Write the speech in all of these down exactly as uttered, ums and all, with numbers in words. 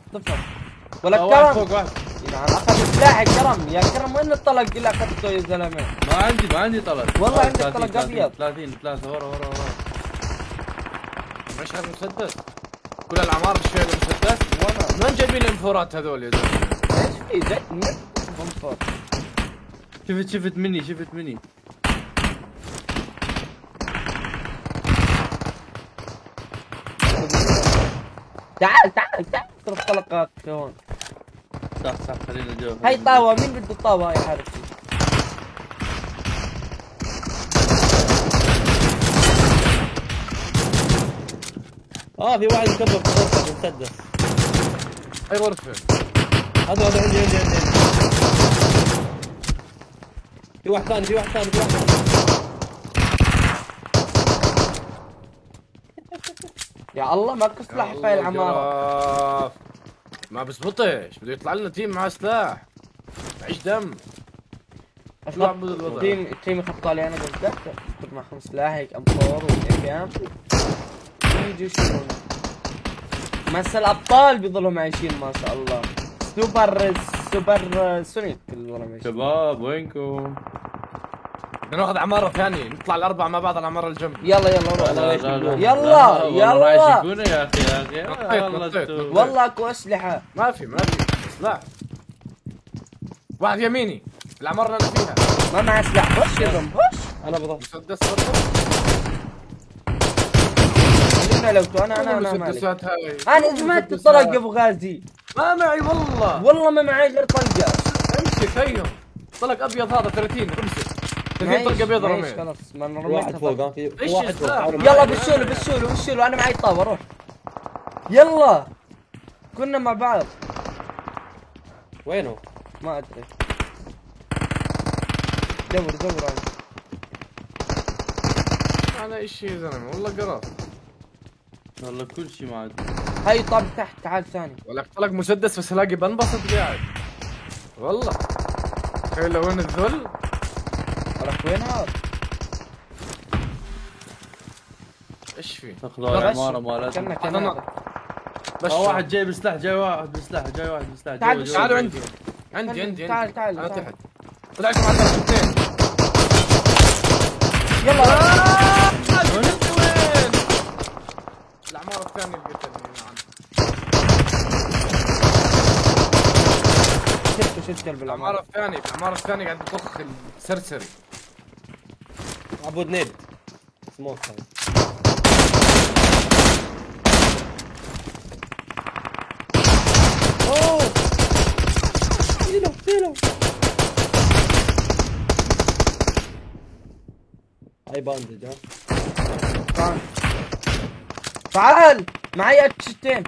صفر. ولا واحد كرم فوق واحد. يلعن اخذ سلاح يا كرم، يا كرم وين الطلق اللي اخذته يا زلمه؟ ما عندي ما عندي طلق. والله عندك طلق ابيض. ثلاثين ثلاثة ورا ورا ورا. مش هذا مسدس. كل العمار شايل مسدس. والله من جايبين الانفورات هذول يا زلمه؟ ايش في زي انفور. شفت شفت مني شفت مني. تعال تعال تعال اضرب طلقات هون. صح صح خلينا نجاوب. هاي طاوة، مين بده الطاوة هاي حارتي؟ اه في واحد مكبر في غرفة مسدس. اي غرفة؟ هذا هذا عندي عندي عندي. في واحد ثاني في واحد ثاني في واحد ثاني. يا الله ماكو سلاح في هاي العمارة. ما بزبطش، بده يطلع لنا تيم معاه سلاح. معيش دم. اطلع التيم التيم يخطط علي انا قصدك؟ خذ معهم سلاح هيك ام فور وهيك كام يجوا يشيلونا. بس الابطال بيضلوا عايشين ما شاء الله. سوبر سوبر سونيك اللي ورا ماشي. شباب وينكم؟ بدنا ناخذ عمارة ثانية، نطلع الأربعة مع بعض على العمارة الجنب. يلا يلا روح. لا لا لا يلا يلا يلا يا أخي يا أخي والله والله اكو أسلحة. ما في ما في سلاح. واحد يميني العمارة اللي أنا فيها. ما معي سلاح. خش يا زلمة خش. انا بضل مسدس برضه؟ خلينا لو تو انا انا انا مالي. المسدسات هاي انا جمعت الطلق يا ابو غازي. ما معي والله. والله ما معي غير طلقة. امسك خيهم. طلق أبيض هذا ثلاثين امسك. ثلاثين طلقة بيضة رميت. خلاص ما انا واحد فوق اه في إيش واحد السلاح؟ فوق. يلا بشولو بشولو بشولو انا معي طاوة روح. يلا كنا مع بعض. وينه؟ ما ادري. دور دور انا. على ايش يا زلمه والله قرف. والله كل شيء معك. هاي طاب تحت تعال ثاني. ولك طلق مسدس بس الاقي بنبسط قاعد. والله تخيل وين الذل. ولك وين هذا؟ ايش في؟ اخذوا العمارة مالتنا. كنا كنا بس واحد جاي بسلاح جاي واحد بسلاح جاي واحد بسلاح. تعال تعالوا عندي عندي عندي تعال تعال انا تعال. تحت. طلعتوا مع اثنين. يلا وين؟ وين؟ العمارة الثانية اللي قتلني شفته شفته العمارة بالعمارة. الثانية العمارة الثانية قاعد يطخ السرسري. عبود نيد سموك هاي. اوه شيلو شيلو. هاي باندج ها. تعال تعال معي اكشتين.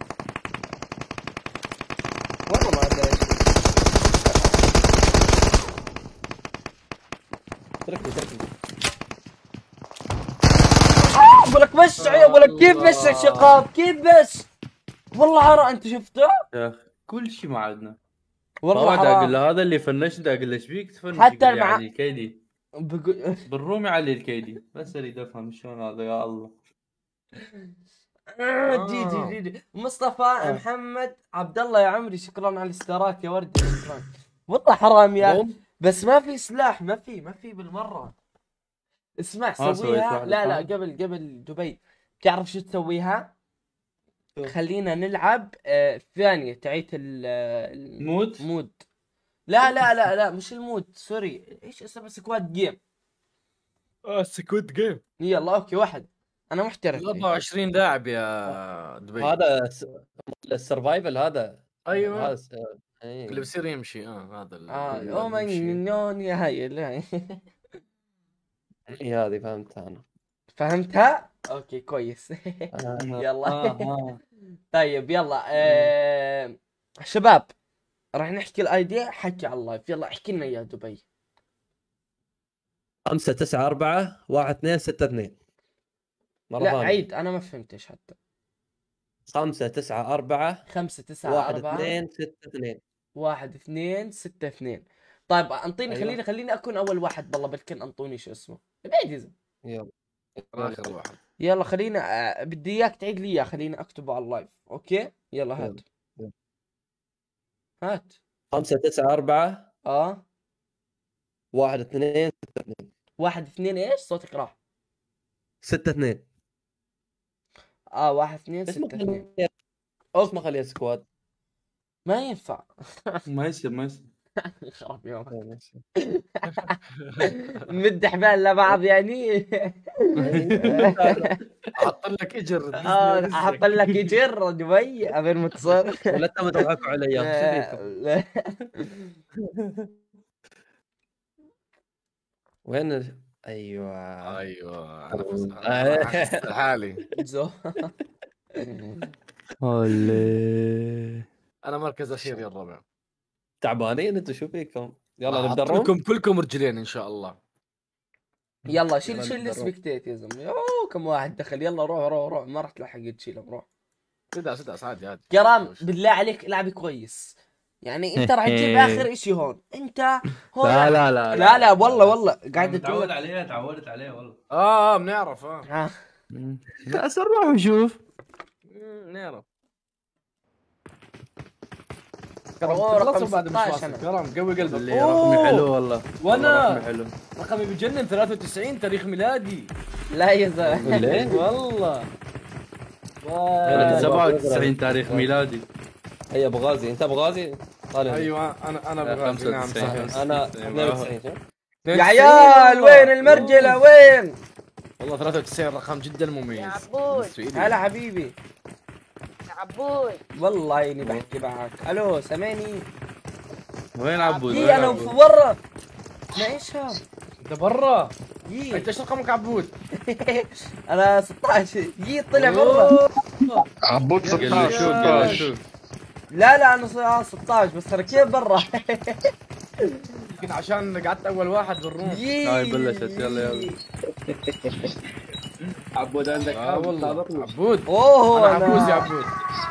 والله ما ادري ايش. تركني تركني. اقول لك بس اقول لك كيف بس يا شقاب كيف بس. والله حرام انت شفته؟ يا اخي كل شيء معنا. والله والله حرام. اقول له هذا اللي فنشت اقول له ايش بيك تفنش؟ حتى يقول لي مع- علي الكيدي بقول بالرومي علي الكيدي بس اريد افهم شلون هذا يا الله. آه، جي جي جي جي مصطفى محمد عبد الله يا عمري شكرا على الاستارات يا ورد شكرا. والله حرام يا أخي. بس ما في سلاح ما في ما في بالمره. اسمع آه، سويت سويها واحدة لا لا ثانية. قبل قبل دبي بتعرف شو تسويها؟ شو؟ خلينا نلعب آه، ثانية تعيت ال- آه، مود؟ المود. لا لا لا لا مش المود سوري ايش اسمه سكواد جيم. اه سكوت جيم. يلا اوكي واحد انا محترف. أربعة وعشرين لاعب يا دبي. هذا السرفايفل هذا. ايوه هذا س- إيه. اللي بصير يمشي اه هذا اللي اه اللي او من يمشي. نون يا هاي لا. إيه هذه فهمتها انا. فهمتها؟ اوكي كويس. آه. يلا آه آه. طيب يلا آه... شباب راح نحكي الايدي حكي على اللايف. يلا احكي لنا يا دبي. خمسة تسعة أربعة واحد اثنين ستة اثنين. مرة لا ثانية. عيد انا ما فهمتش حتى. خمسة تسعة أربعة خمسة تسعة واحد أربعة اثنين ستة اثنين. واحد اثنين ستة اثنين. طيب انطيني أيوة. خليني خليني اكون اول واحد بالله بلكن انطوني شو اسمه بعيد يزن. يلا اخر واحد. يلا خلينا آه، بدي اياك تعيد لي اياه خليني اكتبه على اللايف اوكي يلا هات. يلا. هات. خمسة تسعة أربعة اه واحد اثنين ستة اثنين. واحد اثنين ايش؟ صوتك راح. ستة اثنين. اه واحد اثنين اسمه ستة اثنين. خليه اسمه خليه سكواد. ما ينفع. ما يصير ما يصير. خرب يومك. نمد حبال لبعض يعني. احط لك اجر. اه احط لك اجر دبي ابي المتصل. ولا انت مضحك علي؟ لا. وين ال... ايوه ايوه انا فزت آه. أحس حالي. زو. هولي. انا مركز اخير يا الربع. تعبانين انتوا، شو فيكم؟ يلا أحط نبدا الروم. لكم كلكم رجلين ان شاء الله. يلا شيل يلا شيل نبدأ الروم. السبكتيت يا زلمه. اوه كم واحد دخل. يلا روح روح روح، ما راح تلحق تشيلهم. روح سداس سداس عادي عادي. كرام بالله عليك العب كويس. يعني انت راح تجيب اخر اشي هون. انت هون لا لا لا لا لا والله والله قاعد تعودت تقول. عليه تعودت عليه والله. اه بنعرف اه ها لا روح وشوف. مم، نعرف. أوه، كرم رقم خلصوا بعد مش ستاشر واصل. أنا. كرم قوي قلبك. اللي أوه. رقمي حلو والله. وانا رقمي حلو. رقمي بجنن ثلاثة وتسعين تاريخ ميلادي. لا يا زلمه. ليه؟ والله يلا واي. سبعة وتسعين تاريخ ميلادي. هيا ابو غازي، انت ابو غازي؟ طالع. ايوه انا انا بغازي. خمسة نعم وتسعين. صحيح. انا أيوة. اثنين وتسعين. شوف. يا عيال وين المرجله وين؟ والله ثلاثة وتسعين رقم جدا يا مميز. عبود. بالنسبة إلي. هلا حبيبي. يا عبود. والله اني بحكي معك. الو سامعني؟ وين عبود؟ يي وين انا عبود؟ في برا. ما ايش هذا؟ انت برا. يي انت ايش رقمك عبود؟ انا ستة عشر. يي طلع برا. عبود قال له شوف قال له شوف. لا لا انا صار ستة عشر بس ترى كيف برا. يمكن عشان قعدت اول واحد بالروم. يي هاي بلشت، يلا يلا. عبود عندك اه والله عبود. اوه انا عبود يا عبود.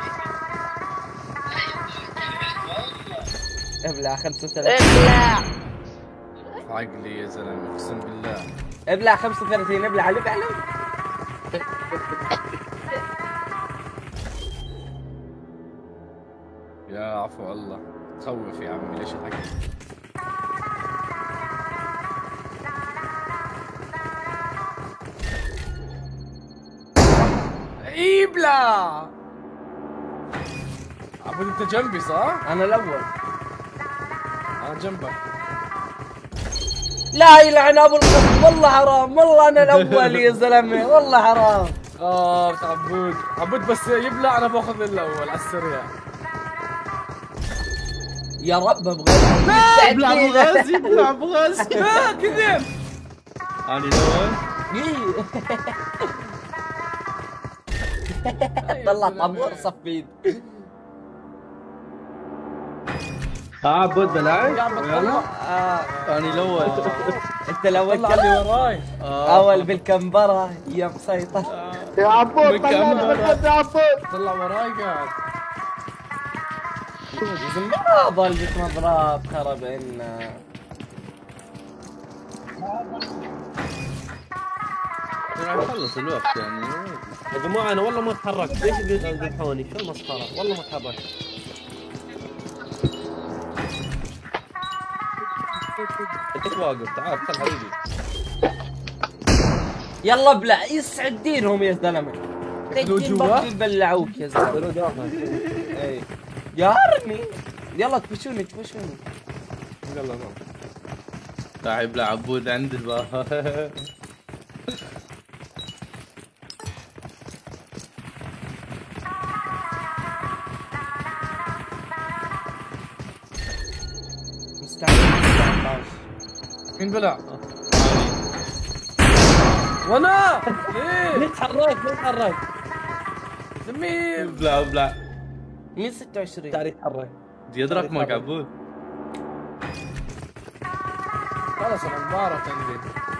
ابلع خمسة وثلاثين. ابلع. عقلي يا زلمه اقسم بالله. ابلع خمسة وثلاثين. ابلع ابلع ابلع. يا عفو الله تخوف يا عمي ليش الحكي. ابلع. عبود انت جنبي صح؟ انا الاول. انا جنبك. لا يلعن ابو القط. والله حرام. والله انا الاول يا زلمه. والله حرام. اه بس عبود عبود بس يبلع انا باخذ الاول على السريع. يا رب ابغى. ابلع ابو غازي ابلع ابو غازي. لا كذب. انا الاول. طلع طابور صفيد. عبود بلاعب. يلا آه. انا الاول. انت الاول. طلع اللي وراي. اول بالكمبره يا مسيطر. يا عبود طلع بالكاميرا. يا عبود. طلع وراي قاعد. ما ضل بك مضرب خرب عنا. خلص الوقت يعني. يا جماعه انا والله ما تحركت، ليش بيذبحوني؟ شو المسخره؟ والله ما تحركت. انت واقف، تعال خل حبيبي. يلا ابلع. يسعد دينهم يا زلمه. دخلوا تجين جوا؟ بطل يبلعوك يا زلمه. اي يارني. يلا تفشوني تفشوني. يلا يلا. تعال ابلع عبود عندي بقى. مستعد. مين بلع؟ وانا ليه؟ ليه تحركت؟ ليه تحركت؟ مين؟ ابلع ابلع. مين ستة وعشرين؟ تعال يتحرك. زياد رقمك عبود. خلاص انا مبارك عندي.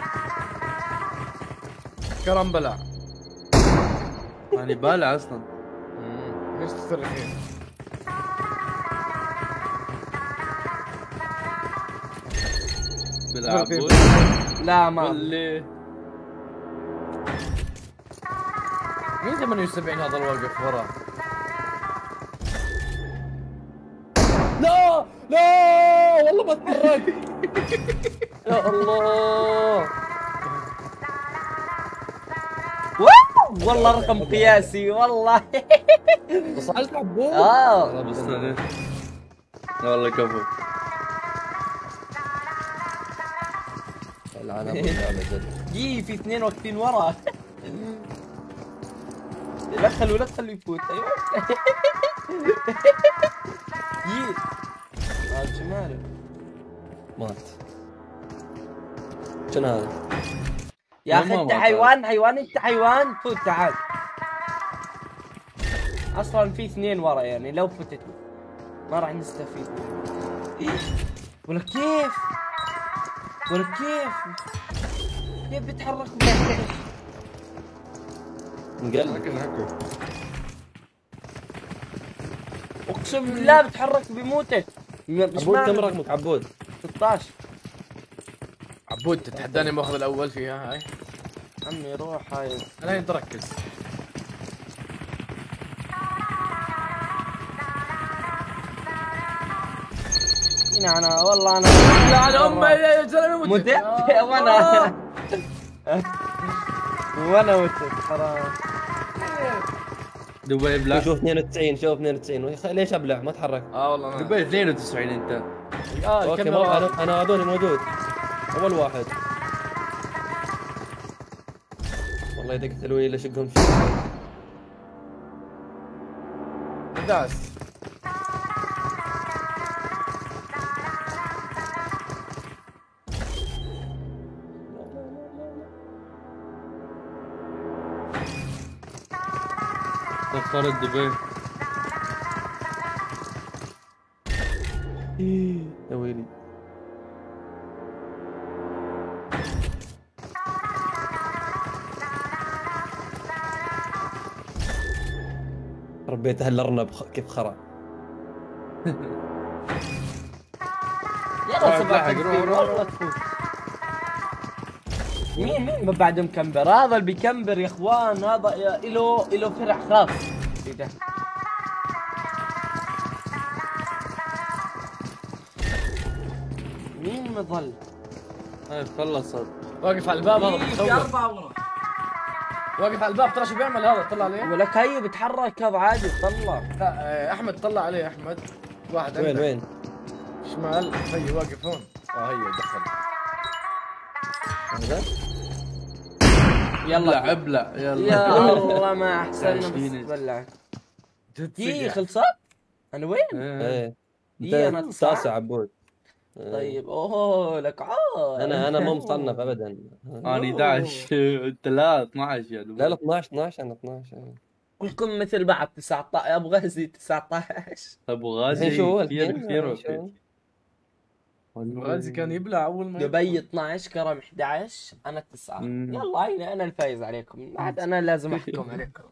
كرم بلع. انا بالع اصلا. ليش تصرخين؟ بلع عبود. لا ما واللي مين ثمانية وسبعين هذا الواقف ورا؟ لا لا والله ما تحرك. يا الله. واو والله رقم قياسي والله. وصلت عبود؟ اه والله كفو. العالم والله جد. جي في اثنين واقفين ورا. لا تخلوا لا تخلوا يفوت. ايوه جي هذا شماله مات. شنو هذا؟ يا اخي انت حيوان حيوان انت حيوان. فوت تعال. اصلا في اثنين ورا يعني لو فتت ما راح نستفيد. ولا كيف ولا كيف كيف بيتحرك نقلب. اقسم بالله بتحرك بيموتك. عبود كم رقمك عبود؟ ستة عشر. عبود تتحداني ماخذ الاول فيها هاي. عمي روح هاي. الحين تركز. هنا انا والله انا يا امي يا زلمه مت وانا وانا مت حرام. دبي بلا. شوف اثنين وتسعين شوف اثنين وتسعين ليش ابلع ما تحرك؟ اه والله ما دبي اثنين وتسعين انت. اه اوكي الكاميرا. انا انا هذول موجود. اول واحد. والله اذا قتلوا لي اشقهم فيه. داس. دخلت دبي. يا ويلي. ربيت هالارنب كيف خرع. يلا سبعة والله تفوت. مين مين بعد مكمبر؟ هذا اللي بيكمبر يا اخوان. هذا له له فرع خاص. ايه ده؟ مين مظل؟ هاي خلصت. واقف على الباب هذا في بتصور. أربعة ورا. واقف على الباب ترى شو بيعمل هذا طلع عليه. ولك هي بتحرك هذا عادي طلع. لا احمد طلع عليه احمد. واحد وين عندك. وين؟ شمال هي واقف هون. اه هي دخل. هذا؟ يلا ابلع يلا. يا الله ما احسننا عشرين. بس بلع. جد دي سقع. خلصت؟ انا وين؟ ايه إيه، أنا انت تسعة. تاسع عبود. طيب اوه لك عاد. انا انا مو مصنف ابدا. انا احد عشر انت لا اثناشر يا دبي. لا لا اثناشر اثناشر انا اثناشر. كلكم مثل بعض تسعة عشر. ابو غازي تسعة عشر. ابو غازي الحين شو كثير الحين؟ كثير الحين شو؟ كثير. غازي كان يبلع اول ما دبي اثنا عشر كرم احد عشر انا تسعة. مم. يلا هينا انا الفايز عليكم. بعد انا لازم احكم عليكم.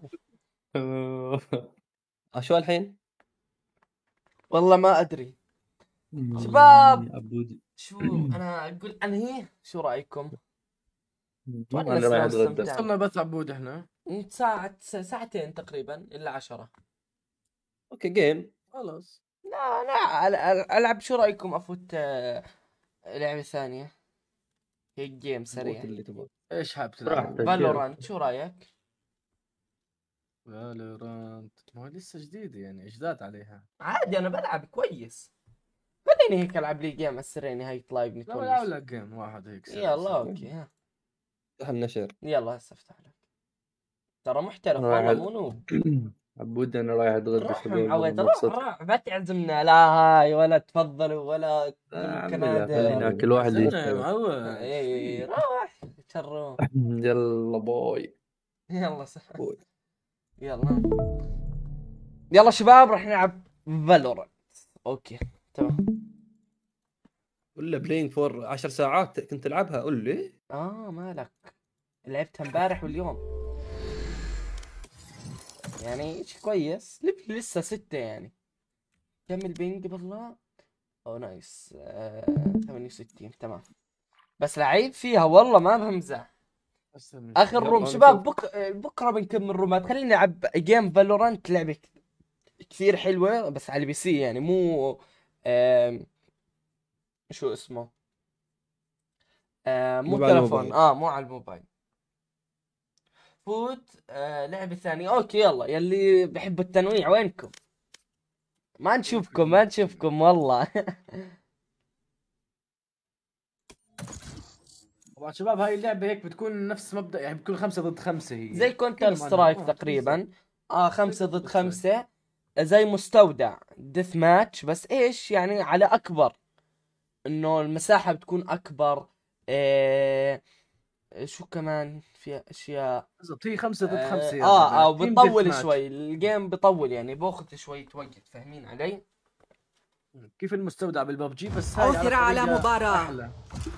آه، شو الحين؟ والله ما ادري. شباب. عبودي. شو انا اقول انهي شو رايكم؟ انا رايح اتغدى. وصلنا بس عبود احنا. ساعة ساعتين تقريبا الا عشرة. اوكي جيم. خلاص. لا لا أل- العب. شو رايكم افوت آه، لعبة ثانية هيك جيم سريع. اللي تبغى. ايش حاب تلعب؟ فالورانت شو رايك؟ فالورانت ما هو لسه جديد يعني اجداد عليها. عادي انا بلعب كويس. خليني هيك العب لي جيم اسريني هيك لايف لا نتونس. لا لا جيم واحد هيك سريع يلا سريع. اوكي ها. افتح النشر. يلا هسه افتح لك. ترى محترف أنا والله واحد. مو نوب. عبودي انا رايح اتغدى روح شباب. معود والله روح مبسوط. روح ما تعزمنا لا هاي ولا تفضلوا ولا آه، يمكن عمي لا، هذا. خلينا كل واحد استنى يا يشتغل. معود. اي روح تشرون. يلا باي. يلا صح. بوي. يلا يلا شباب راح نلعب فالورانت. اوكي تمام. ولا بلاينج فور عشر ساعات كنت تلعبها قول لي. اه مالك. لعبتها امبارح واليوم. يعني شيء كويس. لب- لسه ستة يعني. كم البينج بالله؟ او نايس. آه، ثمانية وستين تمام. بس لعيب فيها والله ما بمزح. اخر روم شباب بك... بكره بنكمل رومات. خلينا نلعب جيم فالورانت. لعبه كثير حلوه بس على البي سي يعني مو آم، شو اسمه آه مو مو على تلفون الموبايل. اه مو على الموبايل. فوت آه لعبة ثانية. اوكي يلا يلي بحب التنويع وينكم؟ ما نشوفكم ما نشوفكم والله. طبعا شباب هاي اللعبة هيك بتكون نفس مبدأ، يعني بتكون خمسة ضد خمسة هي زي كونتر كلهم عنها. سترايك آه، تقريبا. اه خمسة ضد خمسة، زي مستودع ديث ماتش، بس ايش يعني على اكبر، انه المساحة بتكون اكبر. آه شو كمان في اشياء. بالضبط هي خمسة ضد خمسة يا اه زلمة. اه تيم بتطول ديث ماتش. شوي الجيم، بطول يعني باخذ شوية وقت، فاهمين علي؟ كيف المستودع بالببجي، بس هاي عثر على طريقة مباراة. أحلى.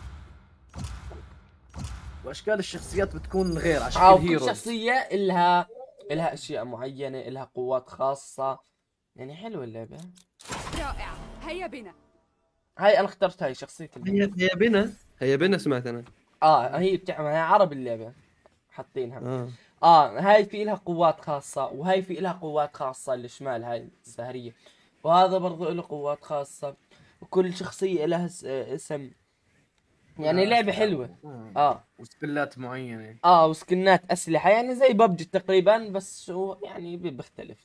واشكال الشخصيات بتكون غير على اه شكل وكل هيروز. شخصية إلها إلها أشياء معينة، إلها قوات خاصة، يعني حلوة اللعبة. رائع، هيا بنا. هاي أنا اخترت هاي شخصية اللعبة. هي هي بنا هي بنا سمعت انا. اه هي بتعمل، هاي عربي اللعبة حاطينها. اه اه هاي في إلها قوات خاصة، وهاي في إلها قوات خاصة الشمال هاي الزهرية، وهذا برضو له قوات خاصة، وكل شخصية لها س- آه، اسم، يعني لعبة حلوة. اه وسبلات معينة. اه وسكنات أسلحة، يعني زي ببجي تقريبا، بس هو يعني بي- بيختلف.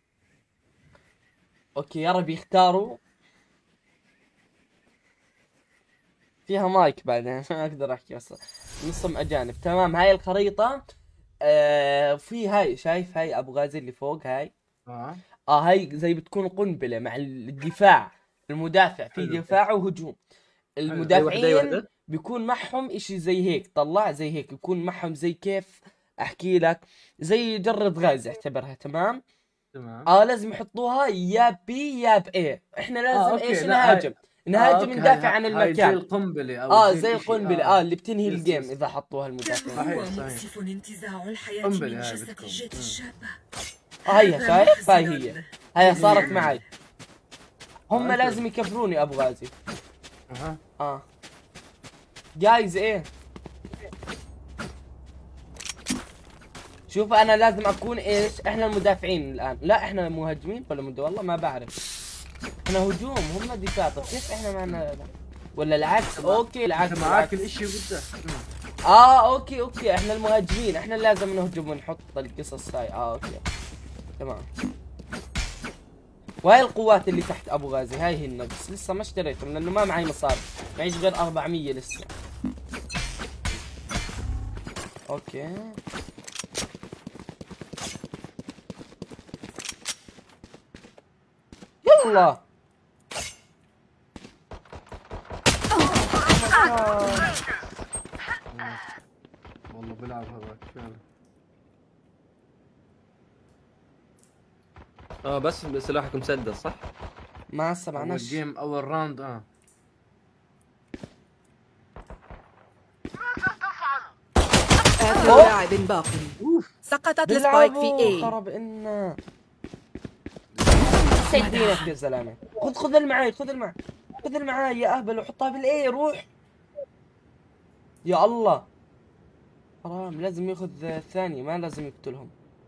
اوكي يا رب يختاروا. فيها مايك بعدين ما اقدر احكي، بس نصهم اجانب. تمام هاي الخريطة. آه في هاي شايف هاي ابو غازي اللي فوق هاي. اه اه هاي زي بتكون قنبلة مع الدفاع، المدافع في حلو. دفاع وهجوم. أي وحدة، أي المدافعين وحدة. بيكون معهم اشي زي هيك، طلع زي هيك بيكون معهم زي كيف احكي لك، زي جرة غاز اعتبرها. تمام. تمام. اه لازم يحطوها يا بي يا باي، احنا لازم آه، أوكي. ايش لا، نهاجم هاي- نهاجم آه، أوكي. ندافع هاي- عن هاي زي المكان. القنبلة او اه زي, زي الإشي. القنبلة آه. اه اللي بتنهي يس، الجيم يس. اذا حطوها المدافعين. صحيح هو صحيح. مؤسف انتزاع الحياة قنبلة من هاي جسد بتكون. الجيت مم. الشابة. آه هيا هذا شايف هاي محزن. هي، هيا صارت معي. هم آه، لازم يكفروني ابو غازي. اها اه جايز ايه، شوف انا لازم اكون ايش، احنا المدافعين الان، لا احنا المهاجمين ولا مد والله ما بعرف. احنا هجوم هم دفاع، طيب كيف احنا معنا ولا العكس؟ اوكي العكس انت معاك العكس. الاشي وبدك. اه اوكي اوكي احنا المهاجمين، احنا لازم نهجم ونحط القصص هاي. اه اوكي تمام. وهاي القوات اللي تحت ابو غازي هاي هي النقص، لسه ما اشتريتهم لانه ما معي مصاري، معيش غير أربعمية لسه. اوكي يلا. والله بلعب هذاك فعلا. اه بس سلاحك مسدس صح؟ ما اول سمعناش. جيم اول راوند. اه آخر أوه. لاعب باق. سقطت السبايك في بيلعبوا اي. خرب إنا سيدينك يا زلمة. خذ خذ المعاي خذ المعاي خذ المعاي يا أهبل وحطها بالإيه. روح يا الله، حرام لازم ياخذ الثاني، ما لازم يقتلهم.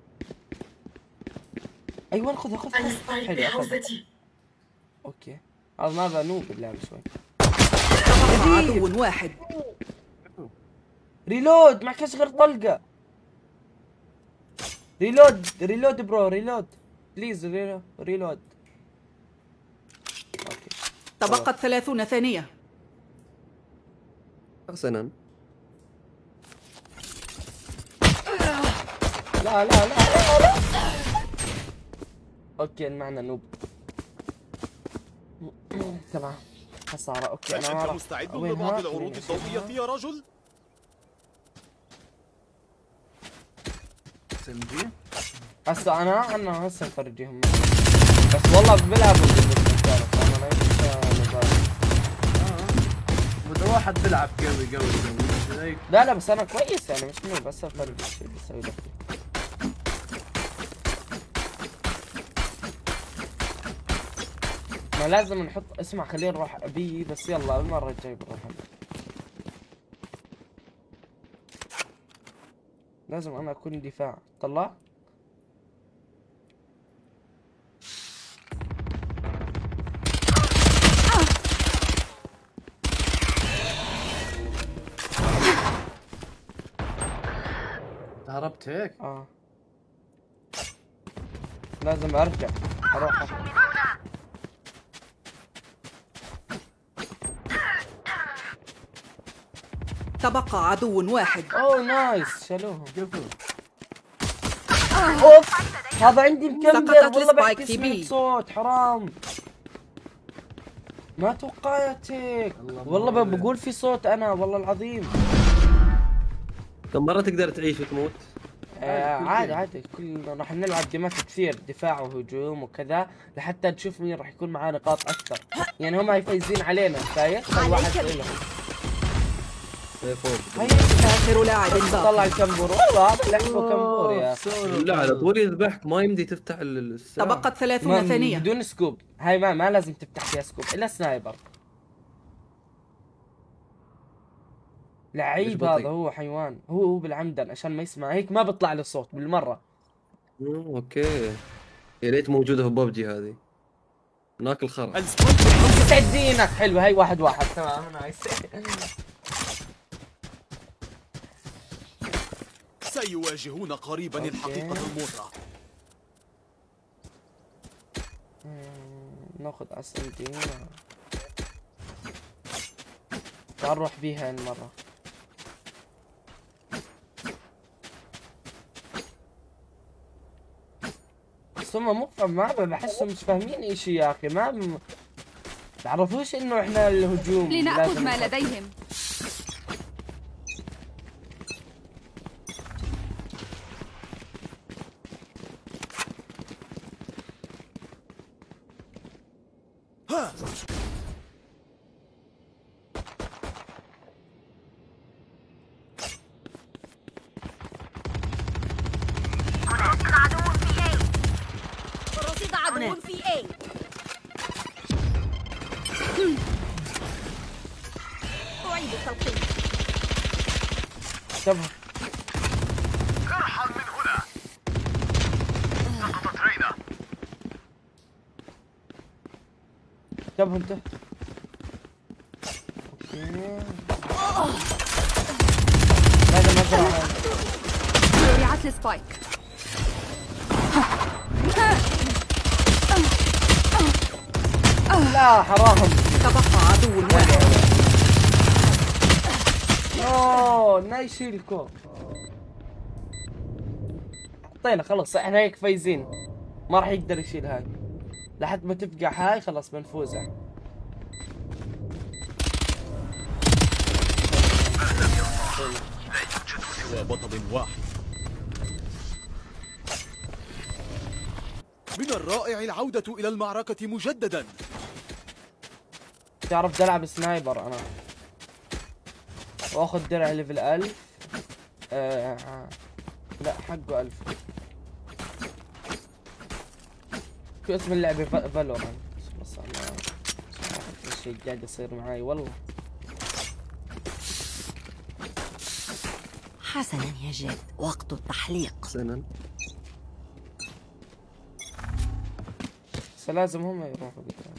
أيوة خذها خذها خذها. السبايك حلو أخذها. بحوزتي. أوكي هذا ما بنوب اللعبة شوي. تبقى عدو واحد. ريلود معكش غير طلقة. ريلود ريلود برو ريلود بليز ريلود ريلود. اوكي تبقت ثلاثون ثانية. حسنا لا لا لا لا, لا. اوكي معنا نوب. تمام خسارة. اوكي انا هل ما أنت راح- مستعد وين لبعض ها؟ العروض وين الضوئية يا رجل؟ اس ام جي. هسه انا انا هسه افرجيهم، بس والله بلعبوا بالمسلسلات انا ليش نزال. وده واحد بيلعب قوي قوي قوي هيك. لا لا بس انا كويس يعني مش نوب، بس افرج الشيء اللي بسوي لك. ما لازم نحط اسمع خلينا نروح بي، بس يلا المرة الجاية بنروح. لازم انا اكون دفاع. طلع هربت هيك؟ اه لازم ارجع اروح أخذ. تبقى عدو واحد. اوه نايس شالوهم. اوف هذا عندي مكمل سقطت والله السبايك بحكي في سمعت بي. صوت حرام. ما توقعت هيك والله بقول في صوت انا والله العظيم. كم مرة تقدر تعيش وتموت؟ آه عادي عادي كل راح نلعب جيمات كثير دفاع وهجوم وكذا لحتى نشوف مين راح يكون معاه نقاط اكثر. يعني هم فايزين علينا شايف؟ كل واحد لهم. فوق. هي آخر لاعب باق. طلع الكمبور والله هذا لعبه كمبور يا اخي. لا على طول يذبحك ما يمدي تفتح السلاح. تبقت ثلاثون ثانية. بدون سكوب هاي ما ما لازم تفتح فيها سكوب الا سنايبر. لعيب هذا هو حيوان هو هو بالعمدن عشان ما يسمع هيك ما بيطلع له صوت بالمره. مم، اوكي يا ريت موجوده في ببجي هذه. ناكل خرا. يسعد دينك حلو هاي واحد واحد تمام نايس. سيواجهون قريبا الحقيقة المرة. ناخذ اس ام دي تعال نروح بيها المرة. بس هم مو ما بحسهم مش فاهمين اشي يا اخي ما ب... بعرفوش انه احنا الهجوم لنأخذ ما لديهم. انتبه. ارحل من هنا. سقطت رينا. انتبه انت. اوكي. لازم ازرع. وقعت السبايك. لا حرام. تبقى عدو واحد. اوه نايس يشيلكم. حطينا خلص احنا هيك فايزين. ما راح يقدر يشيل هاي. لحد ما تفقع هاي خلص بنفوزها. لا يوجد بطل واحد. من الرائع العودة إلى المعركة مجددا. تعرف العب سنايبر انا. واخذ درع ليفل ألف. آه. لا حقه ألف. شو اسم اللعبة فالورانت. بس انا ايش شيء قاعد يصير معي والله. حسنا يا جد وقت التحليق. حسنا. بس لازم هم يروحوا قدام.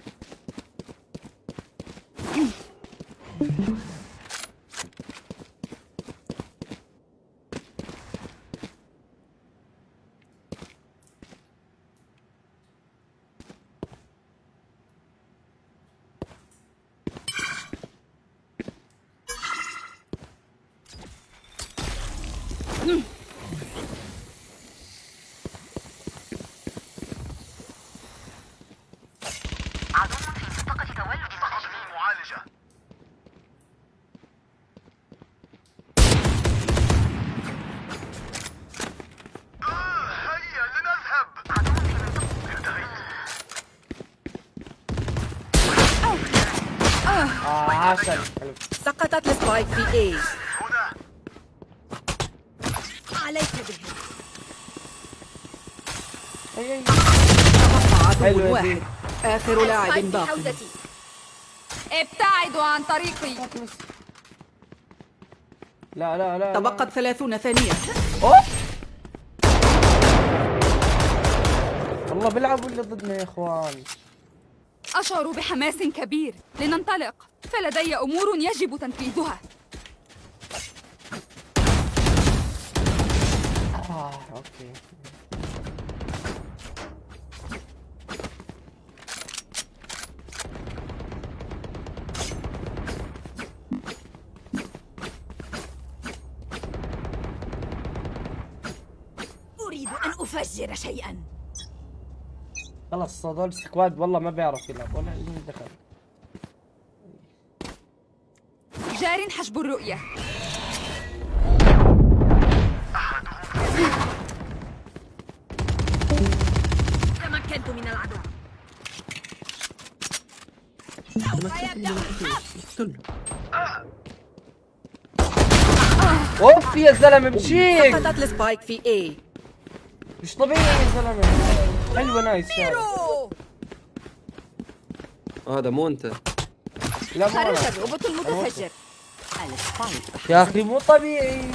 سقطت السبايك في اي. عليك به. تبقى عدو واحد. آخر لاعب باق. ابتعدوا عن طريقي. لا لا لا. تبقت ثلاثون ثانية. اوه والله بيلعبوا اللي ضدنا يا اخوان. أشعر بحماس كبير. لننطلق. فلدي أمور يجب تنفيذها. اوكي. أريد أن أفجر شيئا. خلص هذول سكواد والله ما بيعرف يلعب ولا لهم دخل. جار حجب الرؤية. تمكنت من العدو. اوف يا زلمه بتشيك. سقطت السبايك في اي. مش طبيعي يا زلمه. حلوه نايس. هذا مو انت. لا مو خرج أنا. الروبوت المتفجر. يا اخي مو طبيعي.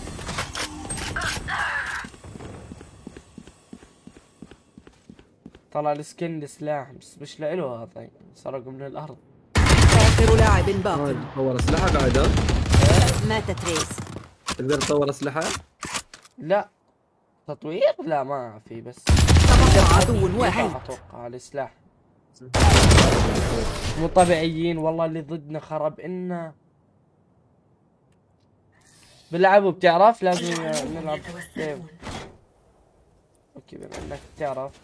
طلع السكن سلاح بس مش له هذا سرقوا من الارض. آخر لاعب باق. تطور اسلحه قاعد ها؟ ماتت ريس. تقدر تطور اسلحه؟ لا تطوير لا ما في بس تبقى عدو واحد. اتوقع السلاح مو طبيعيين والله اللي ضدنا خرب إنا بلعبوا بتعرف لازم نلعب سيف. اوكي بما انك بتعرف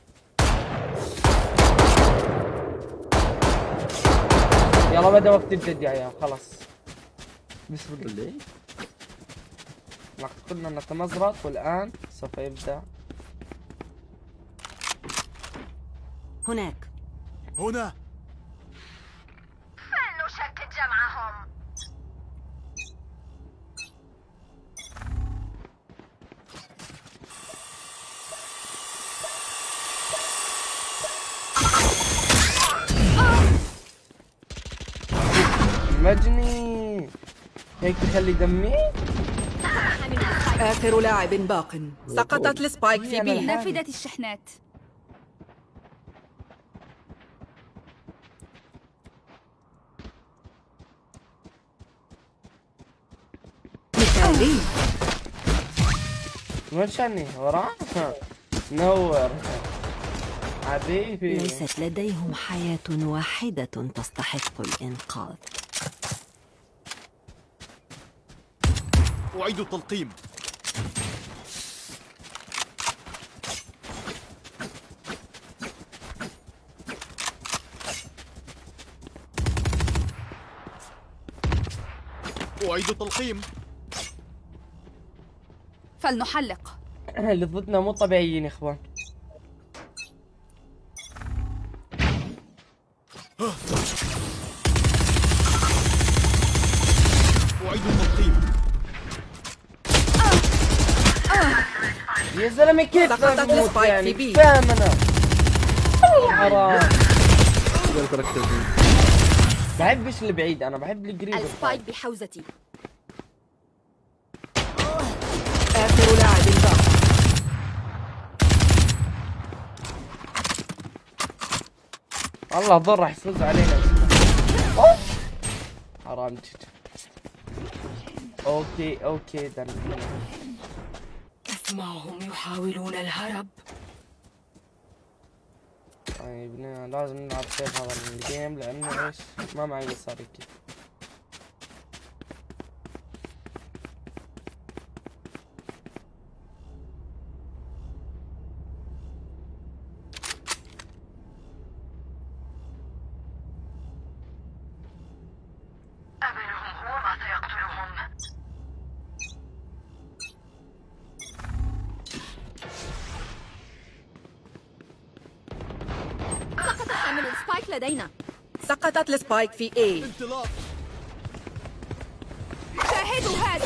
يلا بدا وقت الجد يا عيال خلص. بسم الله. لقد كنا نتمزرق والآن سوف يبدأ. هناك. هنا. فلنشتت جمعهم. مجني هيك تخلي دمي. آخر لاعب باق. سقطت السبايك في بي. نافذة الشحنات. مثالي. وين شاني وراه؟ نور حبيبي. ليست لديهم حياة واحدة تستحق الإنقاذ. أعيد التلقيم. أعيد التلقيم. فلنحلق. اللي ضدنا مو طبيعيين يا اخوان. أعيد التلقيم. يا زلمه كيف سقطت بموت السبايك يعني في بي. فاهم انا. حرام. تقدر تركز. بحبش اللي بعيد انا بحب القريب. السبايك بحوزتي. آخر لاعب باق. الله ضر راح يفوز علينا. أوه. حرام جد. اوكي اوكي دن. أسمعهم يحاولون الهرب. طيب لازم نلعب سيف هذا الجيم لانه ايش ما معي مصاري كيف. سقطت حامل السبايك لدينا. سقطت السبايك في اي. انطلاق. شاهدوا هذا.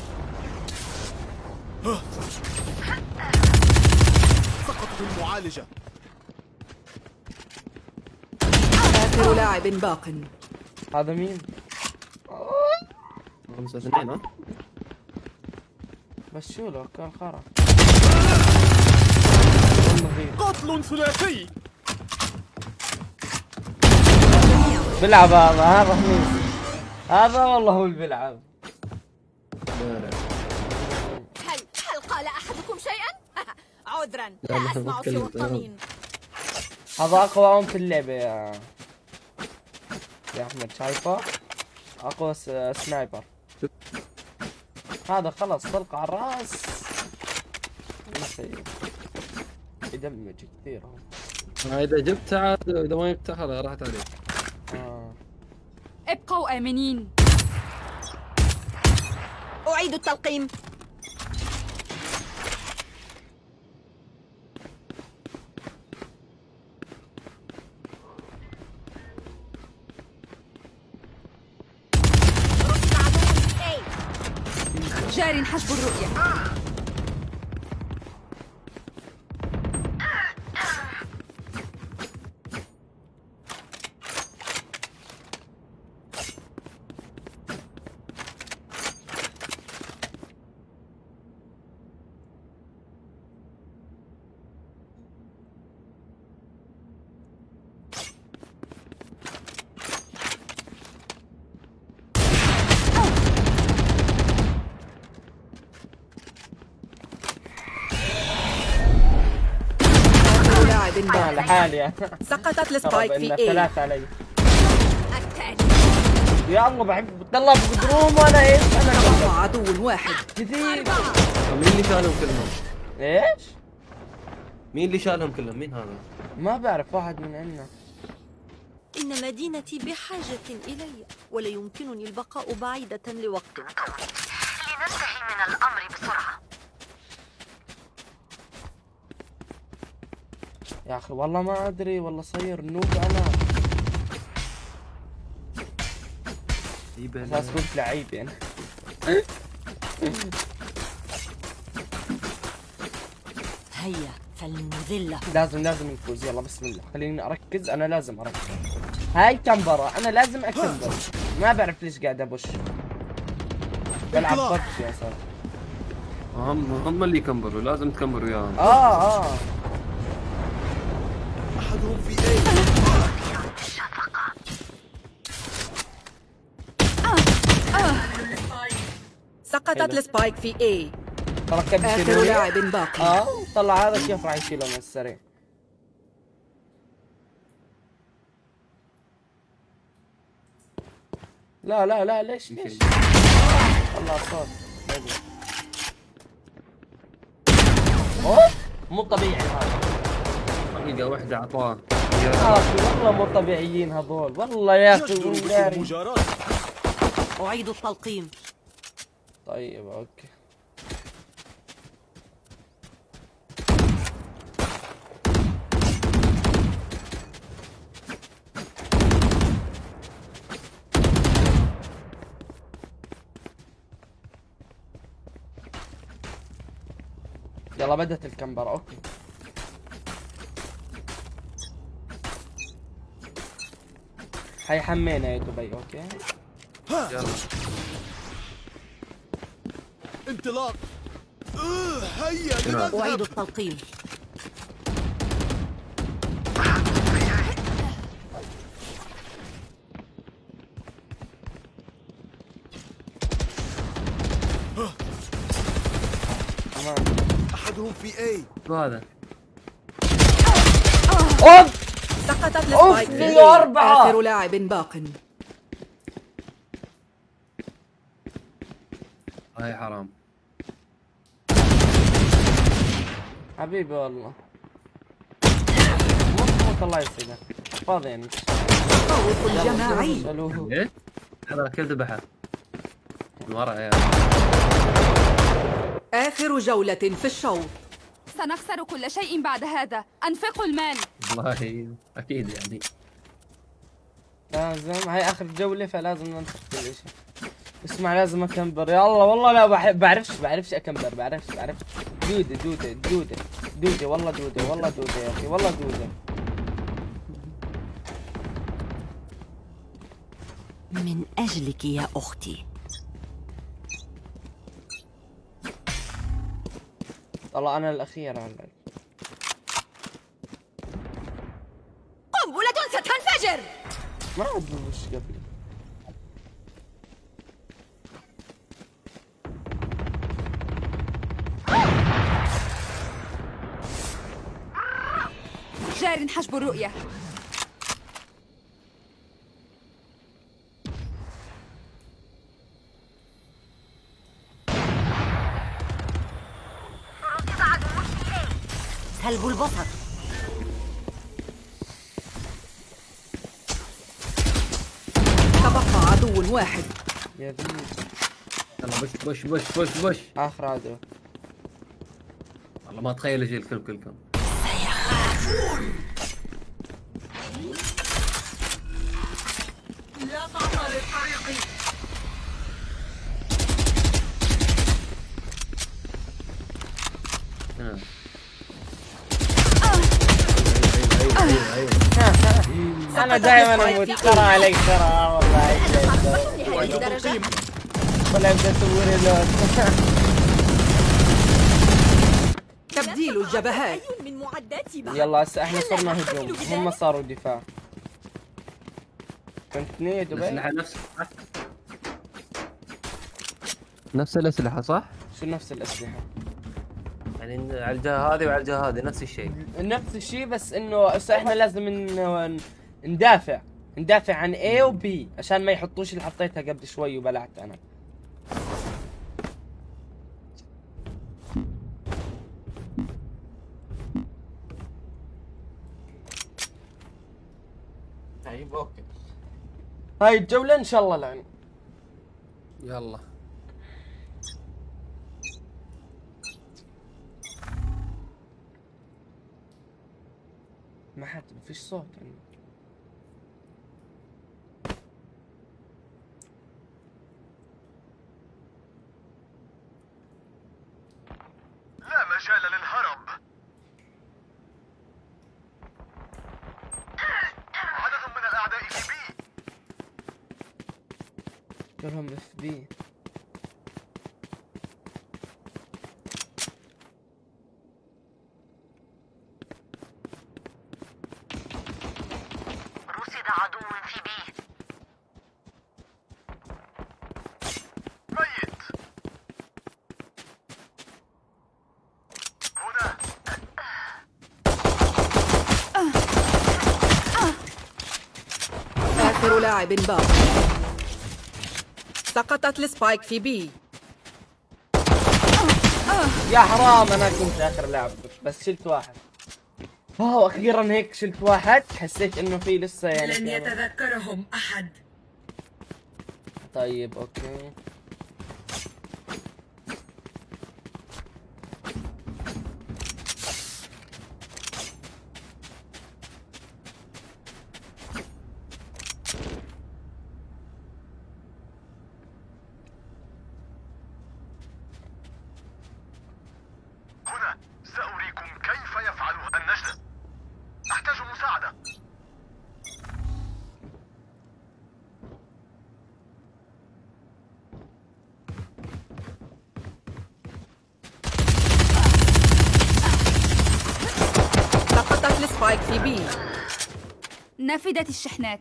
سقطت المعالجة. آخر لاعب باق. هذا مين؟ خمسة اثنين ها؟ بس شو له كان خرا. قتل ثلاثي. بلعب هذا هذا خميس. هذا والله هو اللي بيلعب. هل هل قال أحدكم شيئا؟ عذرا لا أسمع سوى الطمين. هذا اقوى عون في اللعبة يا يا احمد، شايفه؟ اقوى سنايبر هذا، خلص طلق على الراس يدمج كثير هو. اذا جبتها عاد، اذا ما جبتها خلاص راحت عليك. آه. ابقوا آمنين. أعيد التلقيم. جار حسب الرؤية. انا لحالي. سقطت السبايك في اي. ثلاثة علي. يا الله بحب بتطلع بقدروم وانا ايش؟ انا تبقى عدو واحد. جديد. مين اللي شالهم كلهم؟ ايش؟ مين اللي شالهم كلهم؟ مين هذا؟ ما بعرف، واحد من عندنا. إن مدينتي بحاجة إلي، ولا يمكنني البقاء بعيدة لوقت طويل. لننتهي من الأمر بسرعة. يا اخي والله ما ادري، والله صير نوب انا. اساس قلت لعيب يعني. هيا فلنذله. لازم لازم نفوز، يلا بسم الله، خليني اركز، انا لازم اركز. هاي كمبرة، انا لازم اكمبر، ما بعرف ليش قاعد ابش. بلعب ببش يا صاحبي. هم هم اللي يكمبروا، لازم تكمبروا وياهم. اه اه أحدهم في اي. سقطت السبايك في اي. تركب آخر لاعب باقي. اه طلع هذا كيف راح يشيله من السريع. لا لا لا ليش ليش؟ والله صوت. اوه مو طبيعي هذا. دقيقة واحدة عطاه. يا اخي والله مو طبيعيين هذول، والله يا اخي. أعيد التلقيم. طيب اوكي. يلا بدت الكمبر. اوكي حيحمينا يا دبي. اوكي يلا انطلاق. هيا لنذهب. أعيد التلقيم. أحدهم في اي. هذا. اوف سقطت السبايك في اي. أربعة. آخر لاعب باق. هاي حرام حبيبي والله. مو الله يسعدك فاضي يعني. تفوق الجماعي. ايه؟ هذا كل ذبحه من ورا يا. آخر جولة في الشوط. سنخسر كل شيء بعد هذا. أنفقوا المال. والله اكيد يعني. لازم هاي اخر جولة فلازم ننفق كل شيء. اسمع لازم اكمبر. يلا والله لا بحب بعرفش بعرفش اكمبر بعرفش بعرفش. دودة دودة دودة دودة والله دودة والله دودة يا اخي والله دودة. من أجلك يا أختي. طلع انا الاخير هلا. قنبلة ستنفجر. ما عاد وش قبل. جار حجب الرؤية. سلب البصر. تبقى عدو واحد. يا ذنب. يلا بش بش بش بش بش. اخر عدو. والله ما اتخيل ايش الكل كلكم. سيخافون. لا تعترض طريقي. آه. انا دائما اموت ترى عليك ترى والله ولا ابدا اسوي ريلود. تبديل الجبهات. من معداتي بعد. يلا هسه احنا صرنا هجوم هم صاروا دفاع. كنت نية دبي الأسلحة نفس نفس الأسلحة صح؟ شو نفس الاسلحة؟ يعني على الجهة هذه وعلى الجهة هذه نفس الشيء. نفس الشيء بس انه هسه احنا لازم إنه ندافع ندافع عن A و B عشان ما يحطوش اللي حطيتها قبل شوي وبلعت انا. طيب اوكي. هاي الجولة ان شاء الله لعن. يلا ما حد ما فيش صوت يعني. لا مجال للهرب. عدد من الأعداء في بي. كلهم اف بي. رصد عدو في بي. ميت. هنا. آخر لاعب باق. سقطت السبايك في بي. يا حرام انا كنت اخر لاعب بس شلت واحد. اوه اخيرا هيك شلت واحد حسيت انه في لسه يعني لن يتذكرهم أحد. طيب اوكي. هنا سأريكم كيف يفعلها النجدة. أحتاج مساعدة. سقطت السبايك في بي. نفدت الشحنات.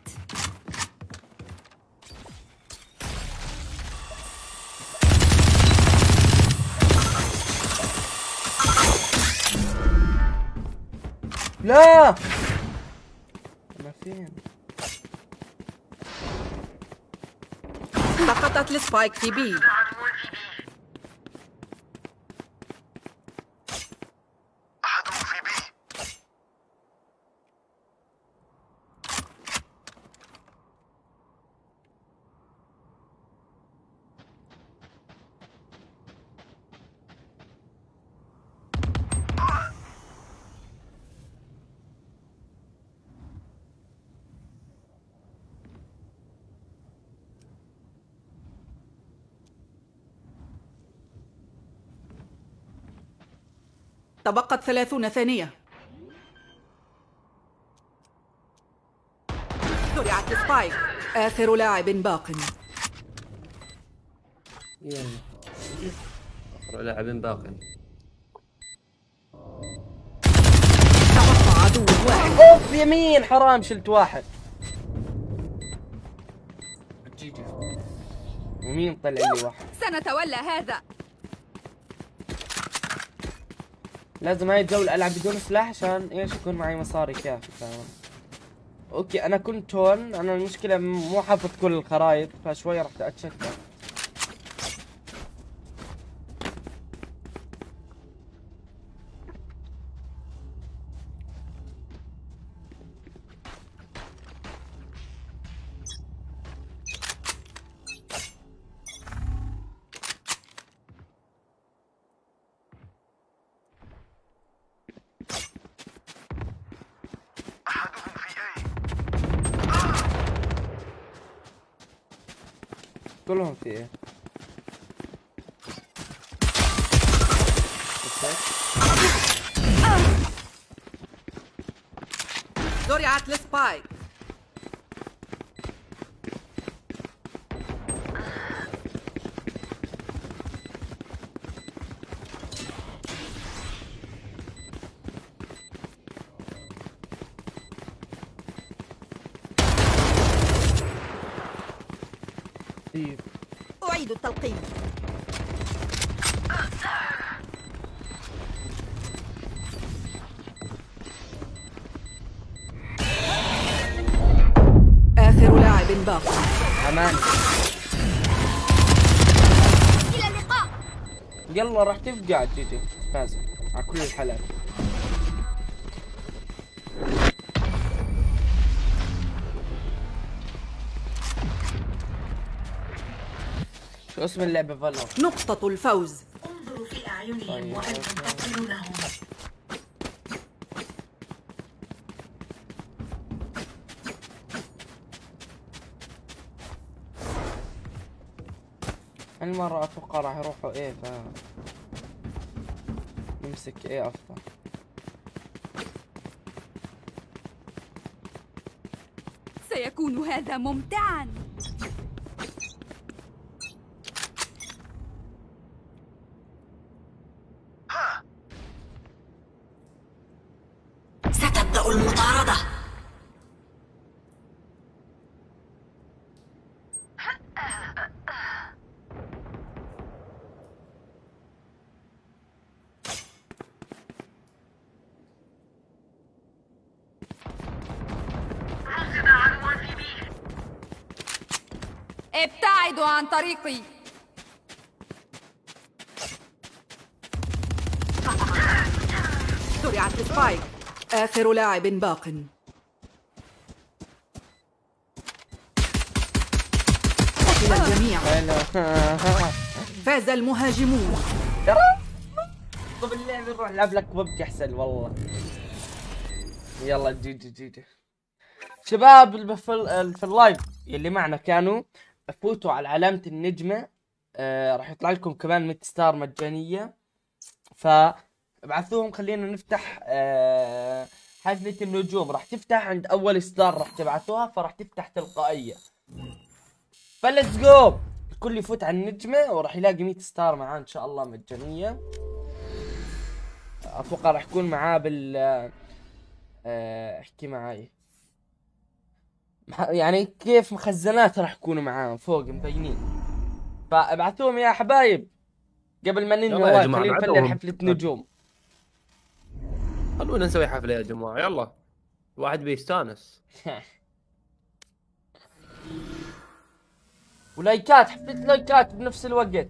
لا انا فين؟ سقطت السبايك في بي. أحد في بي. تبقت ثلاثون ثانية. زرعت السبايك. آخر لاعب باق. يلا آخر لاعب باق. تبقى عدو واحد. اوف يمين حرام شلت واحد. ومين طلع لي واحد؟ سنتولى هذا. لازم هاي الجولة العب بدون سلاح عشان ايش يكون معي مصاري كافي. تمام اوكي. انا كنت هون، انا المشكلة مو حافظ كل الخرايط فشوي راح اتشتت. كلهم في ايه؟ زرعت السبايك. أعيد التلقيم. آخر لاعب باق. أمان. إلى اللقاء. يلا راح تفقع جيجي فاز على كل الحالات. شو اسم اللعبة فالو؟ نقطة الفوز. انظروا في أعينهم وأنتم تقتلونهم. المرة اتوقع راح يروحوا ايه ف نمسك ايه افضل. سيكون هذا ممتعا. ستبدأ المطاردة. ابتعدوا عن طريقي. زرعت السبايك. آخر لاعب باق. قتل الجميع. فاز المهاجمون. ترى طب اللعبة نروح نلعب لك ببجي احسن والله. يلا جي جي جي جي شباب اللي في في اللايف اللي معنا كانوا فوتوا على علامة النجمة. آه راح يطلع لكم كمان مية ستار مجانية، فابعثوهم. خلينا نفتح آه حفلة النجوم، راح تفتح عند اول ستار راح تبعثوها فراح تفتح تلقائية. فلتس جو، الكل يفوت على النجمة وراح يلاقي مية ستار معاه ان شاء الله مجانية. اتوقع راح يكون معاه بال آه احكي معاي يعني كيف مخزنات راح يكونوا معاهم فوق مبينين، فابعثوهم يا حبايب قبل ما ننهي. خلينا نفلل حفلة نجوم. خلونا نسوي حفلة يا جماعة يلا، واحد بيستانس. ولايكات، حفلة لايكات بنفس الوقت.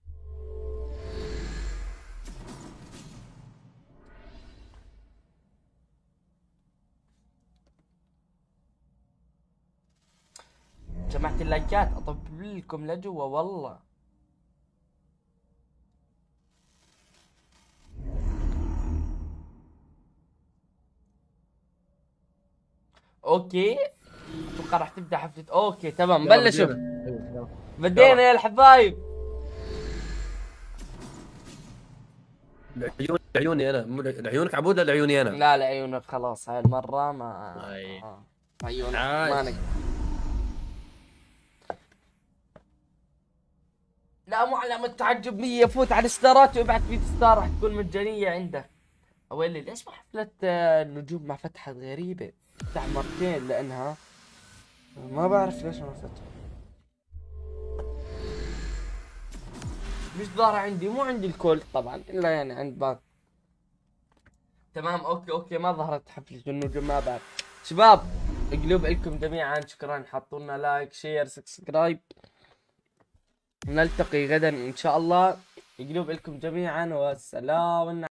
جماعة اللايكات اطب لكم لجوا والله. اوكي اتوقع راح تبدا حفلة. اوكي تمام بلشوا. بدينا يا الحبايب. العيون عيوني انا، عيونك عبود ولا عيوني انا؟ لا لا عيونك خلاص هاي المرة ما آه. عيونك ما نقدر. لا مو علامة تعجب مية. فوت على الستارات وابعث مية ستار راح تكون مجانية عندك. اويلي ليش ما حفلة النجوم ما فتحت غريبة؟ فتح مرتين لانها ما بعرف ليش ما فتح. مش ظاهرة عندي، مو عندي الكل طبعا الا يعني عند باقي. تمام اوكي اوكي ما ظهرت حفلة النجوم ما بعد. شباب قلوب لكم جميعا، شكرا، حطوا لنا لايك شير سبسكرايب، نلتقي غدا ان شاء الله. قلوب لكم جميعا والسلام.